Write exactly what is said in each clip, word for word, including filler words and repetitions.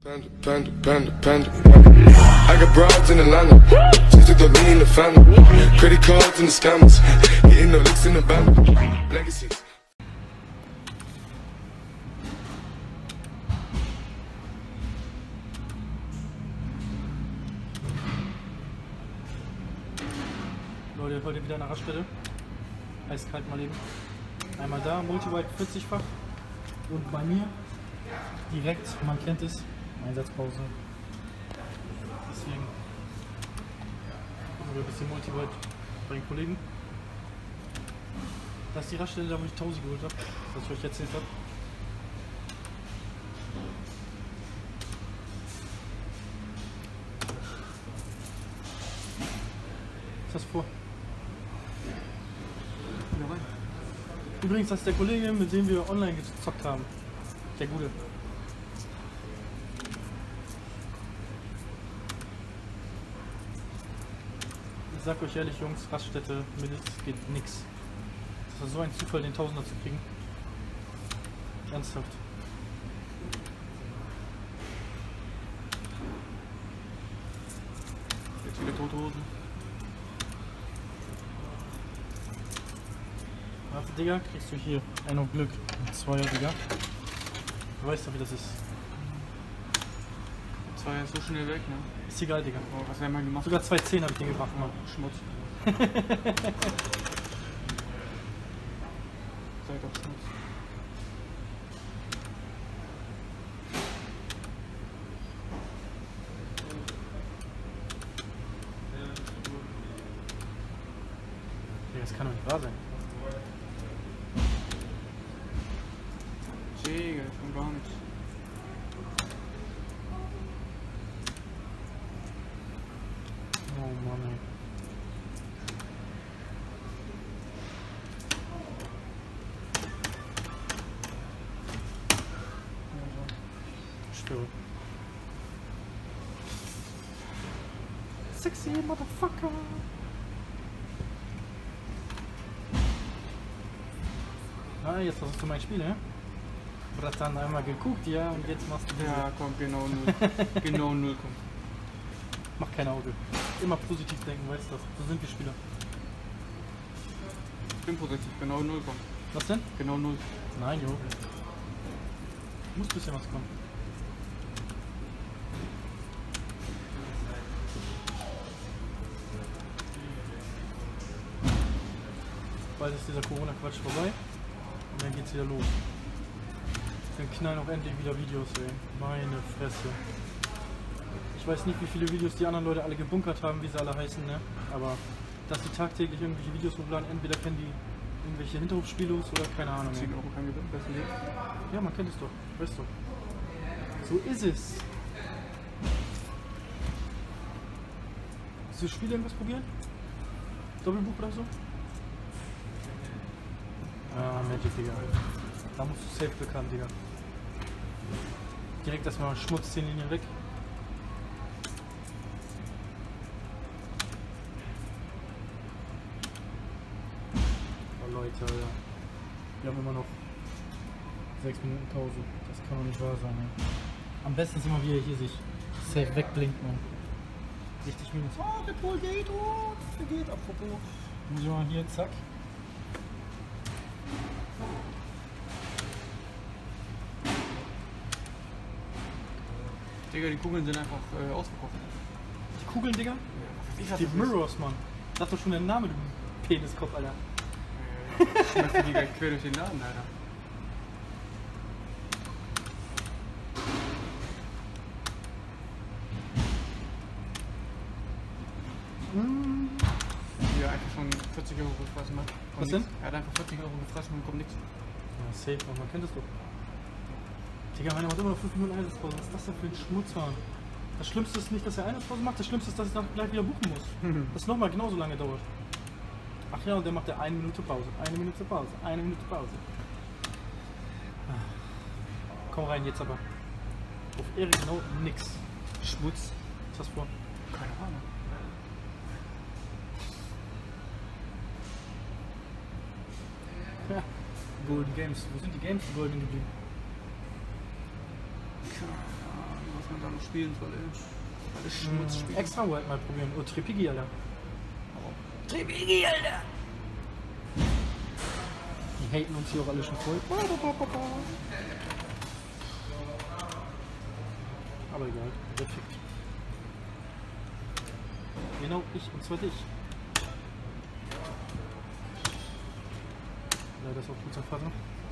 Panda, panda, panda, panda. I got broads in Atlanta. Just took the lean in the family. Credit cards and the scammers. Hitting the licks in the band. Legacies. Leute, heute wieder eine Raststätte. Eiskalt mal eben. Einmal da, Multiwide vierzig-fach. Und bei mir direkt, man kennt es, Einsatzpause. Deswegen machen wir ein bisschen Multiwide bei den Kollegen. Das ist die Raststätte, da wo ich tausend geholt habe, was ich euch erzählt habe. Was hast du vor? Übrigens, das ist der Kollege, mit dem wir online gezockt haben. Der Gute. Ich sag euch ehrlich, Jungs, Raststätte, Mittels geht nix. Das war so ein Zufall, den Tausender zu kriegen. Ernsthaft. Jetzt wieder tote Hosen. Warte, Digga, kriegst du hier ein auf Glück. Ein Zweier, Digga. Du weißt doch, wie das ist. Zweier ist so schnell weg, ne? Ist egal, Digga. Oh, was haben wir gemacht? Sogar zwei Zehn habe ich den gebracht, Mann. Schmutz. Seid doch Schmutz. Digga, das kann doch nicht wahr sein. Digga, ich kann gar nichts. Oh Mann, ey. Ich schwöre. Sexy Motherfucker. Ah, jetzt hast du mein Spiel, ne? Bratan, einmal geguckt, ja, und jetzt machst du diese. Ja, komm, genau null. Genau null, komm. Mach kein Auge. Immer positiv denken, weißt du das. So sind wir Spieler. Ich bin positiv, genau null, komm. Was denn? Genau null. Nein, jo. Muss ein bisschen was kommen. Bald ist dieser Corona-Quatsch vorbei. Und dann geht's wieder los. Dann knallen auch endlich wieder Videos, ey. Meine Fresse. Ich weiß nicht, wie viele Videos die anderen Leute alle gebunkert haben, wie sie alle heißen, ne? Aber dass die tagtäglich irgendwelche Videos hochladen, entweder kennen die irgendwelche Hinterhofspielos oder keine Ahnung. zehn Euro kein Gewinn, besser Leben. Ja, man kennt es doch, weißt du. So ist es. Willst du das Spiel irgendwas probieren? Doppelbuch oder so? Ah, Magic, Digga. Da musst du safe Glück haben, Digga. Direkt erstmal Schmutz zehn Linien weg. Oh Leute, Alter. Wir haben immer noch sechs Minuten Pause. Das kann doch nicht wahr sein, ey. Am besten ist immer, wie er hier sich safe wegblinkt, man. Richtig minus. Oh, der Pol geht, oh, der geht, apropos. Muss ich mal hier, zack. Digga, die Kugeln sind einfach äh, ausverkauft. Die Kugeln, Digga? Ja, Die Mirrors, Mann. Sag doch schon den Namen, du Peniskopf, Alter. Ich schmeiß die gleich quer durch den Laden, Alter. Mm. Die hat einfach schon vierzig Euro gefressen hat. Was denn? Er hat einfach vierzig Euro gefressen und kommt nichts. Ja, safe, man, man kennt das doch. Digga, meiner macht immer noch fünf Minuten Einsatzpause. Was ist das denn für ein Schmutz, Mann? Das Schlimmste ist nicht, dass er Einsatzpause macht, das Schlimmste ist, dass ich dann gleich wieder buchen muss. Mhm. Das nochmal genauso lange dauert. Ach ja, und dann macht er eine Minute Pause, eine Minute Pause, eine Minute Pause. Komm rein jetzt aber. Auf Erik no nix. Schmutz. Was hast du vor? Keine Ahnung. Ja. Golden Games. Wo sind die Games, die Golden geblieben? Was man da noch spielen soll, ey. Alles Schmutz Hm, spielen. extra World mal probieren. Oh, Tripigi, Alter. Tripigi, Alter! Die haten uns hier auch alle schon voll. Aber egal, perfekt. Genau, ich, und zwar dich. Leider ist auch gut sein Vater.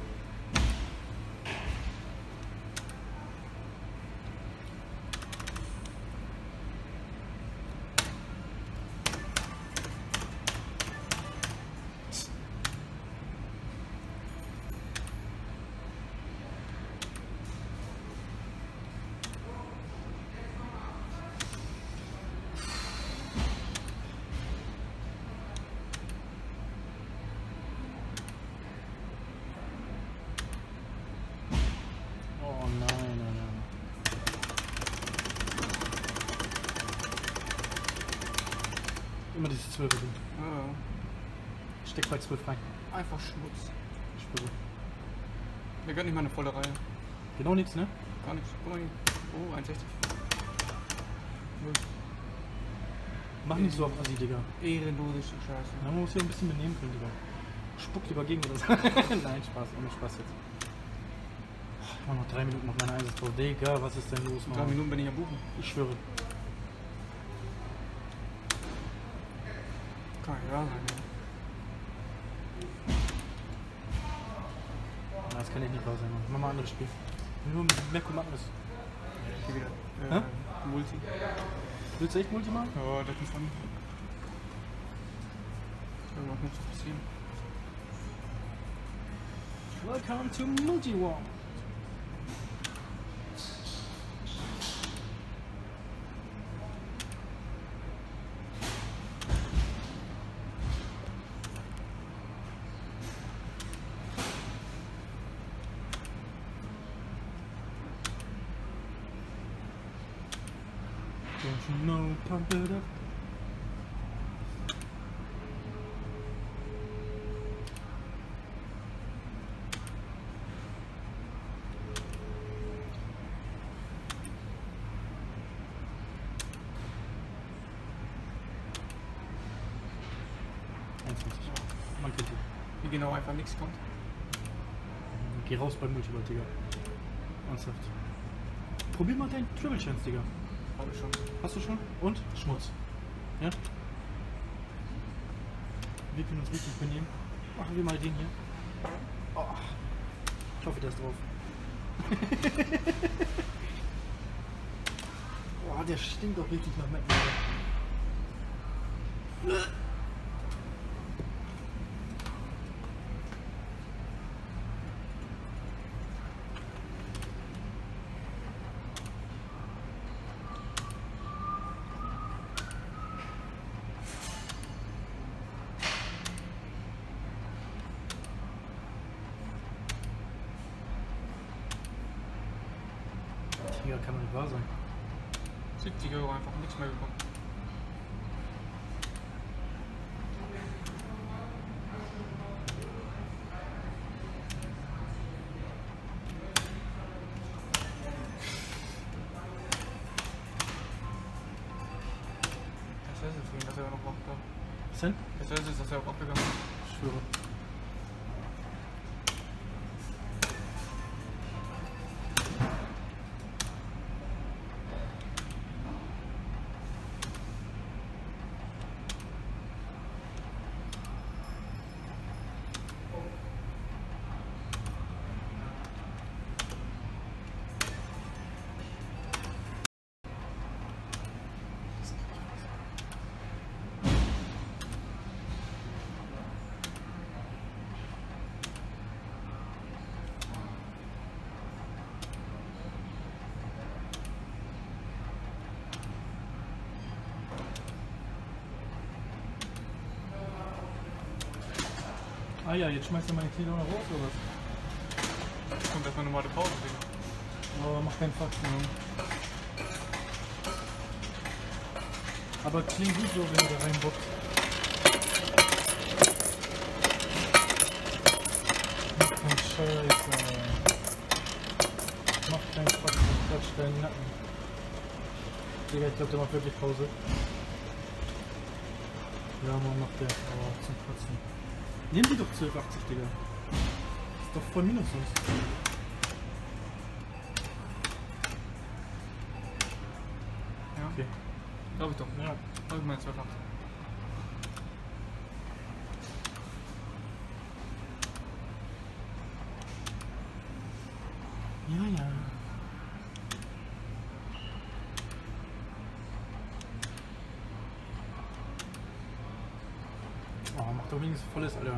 Oh nein, nein, nein. Immer diese zwölf sind. Ja, Steck bei zwölf rein. einfach Schmutz. Ich schwöre. Wir gönnen nicht mal eine volle Reihe. Genau nichts, ne? Gar nichts. Guck mal hier. Oh, eins sechzig. Null. Mach nicht so auf Assi, Digga. Ehrenlose Scheiße. Ja, man muss hier ein bisschen benehmen können, Digga. Spuck lieber gegen oder so. Nein, Spaß, ohne Spaß jetzt. Ich mach noch drei Minuten auf meine Einsatztor. Digga, was ist denn los, In drei Mann? Minuten bin ich am Buchen. Ich schwöre. Kann ja sein, ja. Na, das kann echt nicht wahr sein, Mann. Mach mal ein anderes Spiel. Nur mehr Kommanden ist. Hier wieder. Hä? Äh, Multi. Willst du echt Multi machen? Ja, das ist schon. Irgendwas muss doch passieren. Welcome to Multi War. Don't you know, pump it up. einundzwanzig. Man kennt ihn. Wie genau einfach nichts kommt. Geh raus beim Multiball, Digga. Ernsthaft. Probier mal deinen Triple Chance, Digga. Habe ich schon. Hast du schon? Und? Schmutz. Ja? Wir können uns richtig benehmen. Machen wir mal den hier. Oh. Ich hoffe, der ist drauf. Boah, der stinkt doch richtig nach Metten. Digga, kann doch nicht wahr sein. siebzig Euro einfach nichts mehr bekommen. Das ist es für ihn, dass er noch macht. Was denn? Das ist es, dass er auch abgegangen ist. Ich schwöre. Ah ja, jetzt schmeißt er meine Tee noch raus oder was? Kommt erstmal normale Pause, Digga. Aber mach keinen Fax, ne? Aber klingt gut so, wenn du da reinboxt. Mach keinen Scheiß, ey. Mach keinen Fax, ich klatsch deinen Nacken. Digga, ich glaube, der macht wirklich Pause. Ja, man macht der. Aber zum Kotzen. Nehmen die doch zwölf achtzig, Digga. Ist doch voll minus sonst. Ja, Okay. glaube ich doch. Ja. Glaube ich mal zwölf achtzig. Ja, ja. Oh, macht doch wenigstens volles, Alter.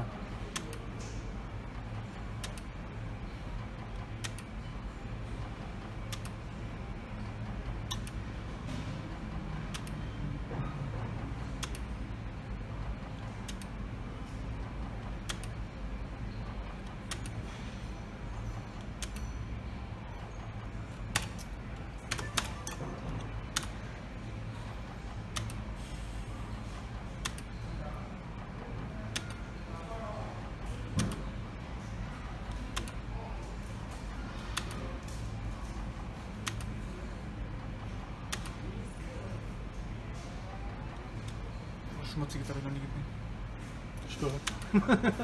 Schmutziges habe ich noch nie gesehen. Störung.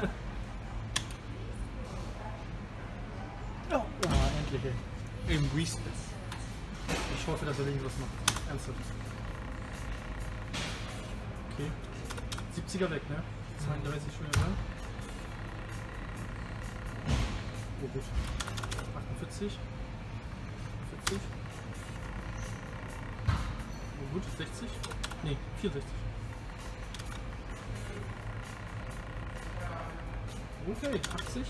Ja, ah, endlich, ey. Eben Reese. Ich hoffe, dass er irgendwas macht. Ernsthaft. Okay. siebziger weg, ne? zweiunddreißig schon wieder. Oh gut. achtundvierzig. vierzig. Oh gut, sechzig. Ne, vierundsechzig. Okay, achtzig.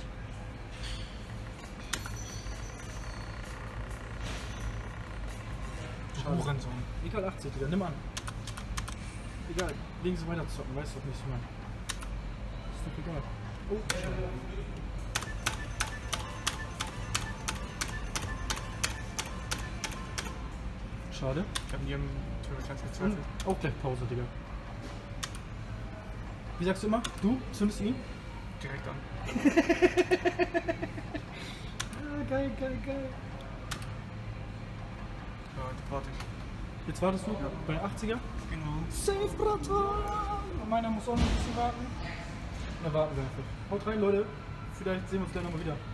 Hurensohn. Egal, achtzig, Digga, nimm an. Egal, wegen so weiter zocken, weißt du doch nicht so, Mann. Ist doch egal. Oh, schade. Ich habe nie im Turbo gezweifelt. Auch gleich Pause, Digga. Wie sagst du immer? Du zündest ihn? Direkt an. Ah, geil, geil, geil. Ja, jetzt warte ich. Jetzt wartest du Ja. bei den achtziger? Genau. Safe, Bratan! Und meiner muss auch noch ein bisschen warten. Na, warten wir einfach. Haut rein, Leute. Vielleicht sehen wir uns gleich nochmal wieder.